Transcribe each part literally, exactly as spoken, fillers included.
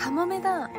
カモメだ。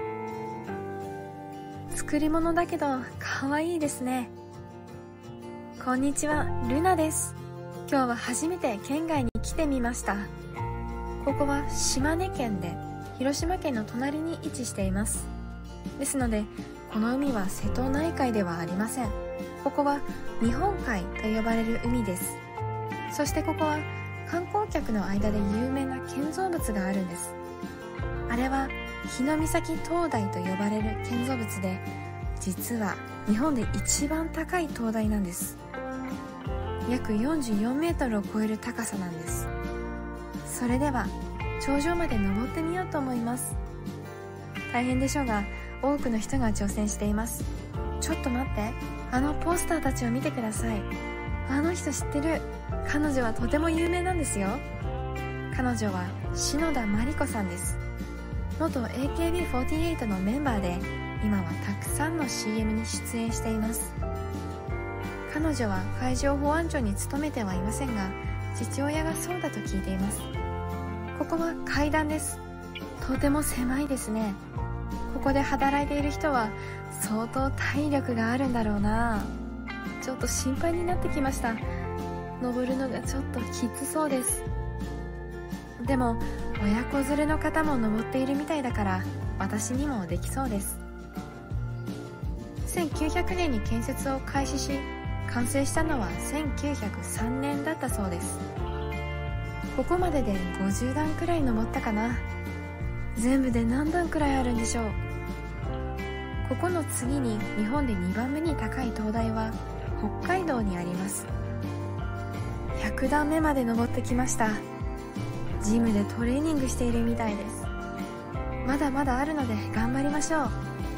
作り物だけど可愛いですね。こんにちは、ルナです。今日は初めて県外に来てみました。ここは島根県で広島県の隣に位置しています。ですのでこの海は瀬戸内海ではありません。ここは日本海と呼ばれる海です。そしてここは観光客の間で有名な建造物があるんです。あれは日御碕灯台と呼ばれる建造物で、実は日本で一番高い灯台なんです。約よんじゅうよんメートルを超える高さなんです。それでは頂上まで登ってみようと思います。大変でしょうが、多くの人が挑戦しています。ちょっと待って、あのポスターたちを見てください。あの人知ってる。彼女はとても有名なんですよ。彼女は篠田麻里子さんです。元 エーケービーフォーティーエイト のメンバーで、今はたくさんの シーエム に出演しています。彼女は海上保安庁に勤めてはいませんが、父親がそうだと聞いています。ここは階段です。とても狭いですね。ここで働いている人は相当体力があるんだろうな。ちょっと心配になってきました。登るのがちょっときつそうです。でも親子連れの方も登っているみたいだから、私にもできそうです。せんきゅうひゃくねんに建設を開始し、完成したのはせんきゅうひゃくさんねんだったそうです。ここまででごじゅうだんくらい登ったかな。全部で何段くらいあるんでしょう。ここの次に日本でにばんめに高い灯台は北海道にあります。ひゃくだんめまで登ってきました。ジムでトレーニングしているみたいです。まだまだあるので頑張りましょ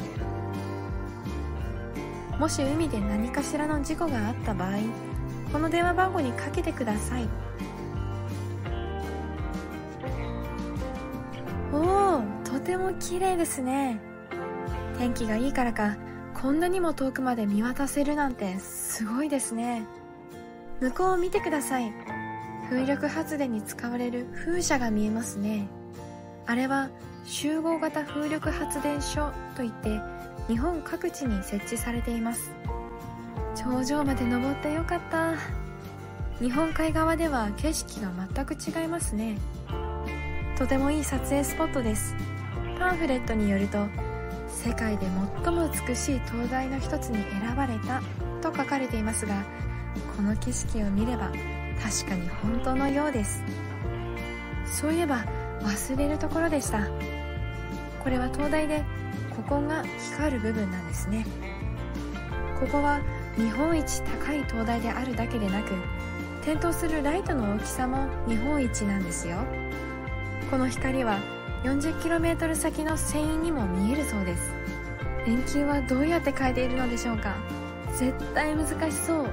う。もし海で何かしらの事故があった場合、この電話番号にかけてください。おお、とても綺麗ですね。天気がいいからか、こんなにも遠くまで見渡せるなんてすごいですね。向こうを見てください。風力発電に使われる風車が見えますね。あれは集合型風力発電所といって、日本各地に設置されています。頂上まで登ってよかった。日本海側では景色が全く違いますね。とてもいい撮影スポットです。パンフレットによると、世界で最も美しい灯台の一つに選ばれたと書かれていますが、この景色を見れば確かに本当のようです。そういえば忘れるところでした。これは灯台でここが光る部分なんですね。ここは日本一高い灯台であるだけでなく、点灯するライトの大きさも日本一なんですよ。この光は よんじゅっキロメートル 先の船員にも見えるそうです。電球はどうやって変えているのでしょうか。絶対難しそう。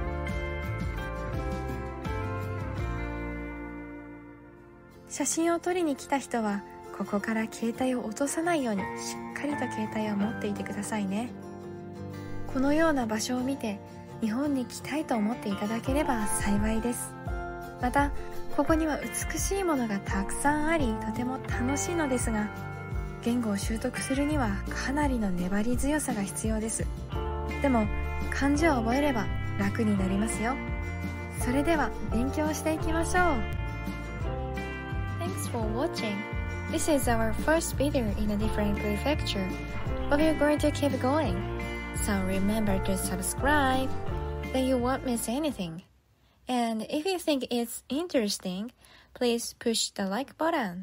写真を撮りに来た人は、ここから携帯を落とさないようにしっかりと携帯を持っていてくださいね。このような場所を見て日本に来たいと思っていただければ幸いです。またここには美しいものがたくさんあり、とても楽しいのですが、言語を習得するにはかなりの粘り強さが必要です。でも漢字を覚えれば楽になりますよ。それでは勉強していきましょう。 Thanks for watching. This is our first video in a different prefecture, but we're going to keep going. So remember to subscribe, then you won't miss anything. And if you think it's interesting, please push the like button.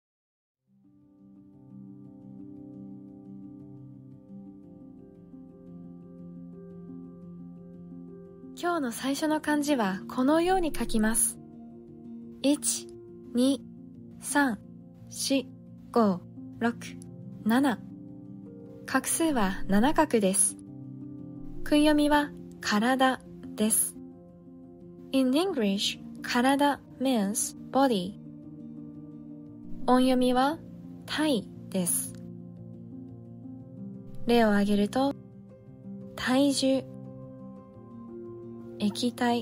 今日の最初の漢字はこのように書きます。いち、に、さん、よん、ご、ろく、なな。画数はなな画です。訓読みは体です。In English, 体 means body. 音読みは体です。例を挙げると、体重、液体、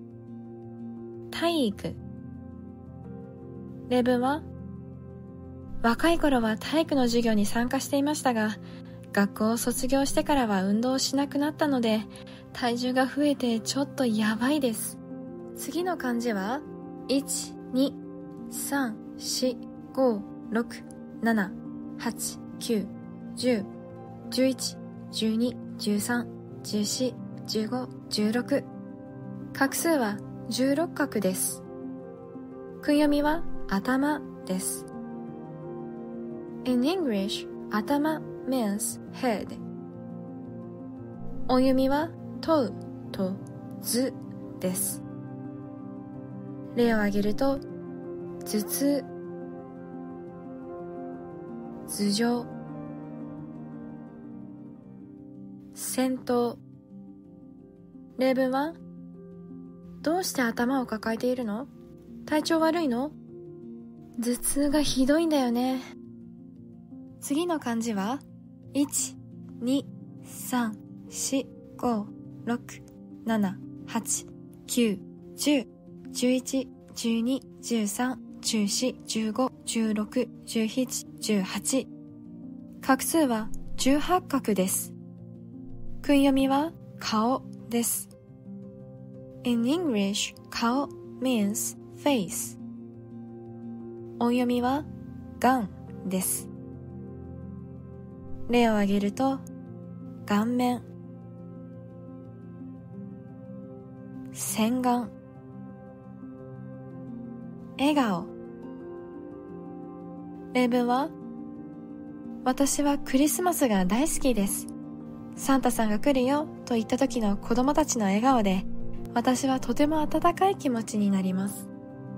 体育。例文は、 若い頃は体育の授業に参加していましたが、学校を卒業してからは運動をしなくなったので、体重が増えてちょっとやばいです。次の漢字は、いち、に、さん、よん、ご、ろく、なな、はち、きゅう、じゅう、じゅういち、じゅうに、じゅうさん、じゅうよん、じゅうご、じゅうろく。画数はじゅうろっ画です。訓読みは頭です。In English, 頭 means head。音読みは問うと図です。例を挙げると、頭痛、頭上、戦闘。例文は、どうして頭を抱えているの？体調悪いの？頭痛がひどいんだよね。次の漢字は、いち、に、さん、よん、ご、ろく、なな、はち、きゅう、じゅう、じゅういち、じゅうに、じゅうさん、じゅうよん、じゅうご、じゅうろく、じゅうなな、じゅうはち。画数はじゅうはち画です。訓読みは顔です。In English, 顔 means face。音読みは眼です。例を挙げると、顔面、洗顔、笑顔。例文は、私はクリスマスが大好きです。サンタさんが来るよと言った時の子供たちの笑顔で、私はとても温かい気持ちになります。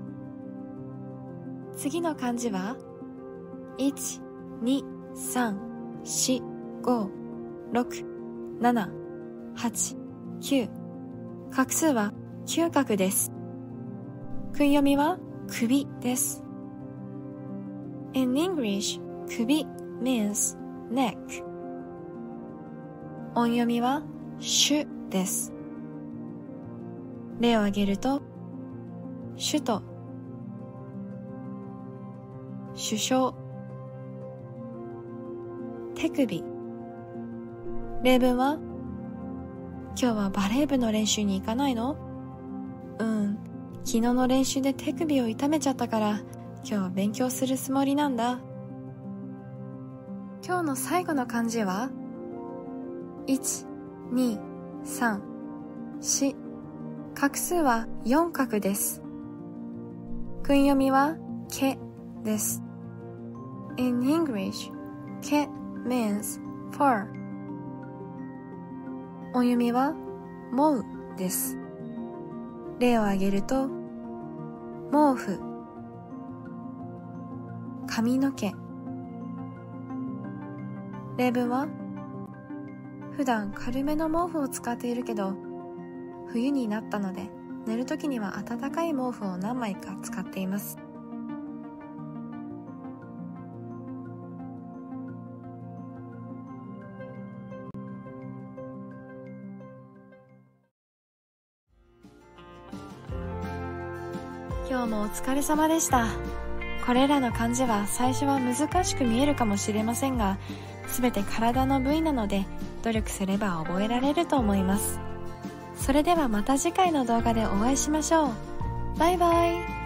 次の漢字は、いち、に、さん、よん、ご、ろく、なな、はち、きゅう。画数はきゅう画です。訓読みは首です。In English, 首 means neck。音読みは首です。例を挙げると、首都、首相、手首。例文は、今日はバレー部の練習に行かないの？うん、昨日の練習で手首を痛めちゃったから、今日は勉強するつもりなんだ。今日の最後の漢字は、いち、に、さん、よん。画数はよん画です。訓読みは毛です。In English, 毛 means fur。音読みは毛です。例を挙げると、毛布、髪の毛。例文は、普段軽めの毛布を使っているけど、冬になったので寝るときには暖かい毛布を何枚か使っています。今日もお疲れ様でした。これらの漢字は最初は難しく見えるかもしれませんが、すべて体の部位なので努力すれば覚えられると思います。それではまた次回の動画でお会いしましょう。バイバイ。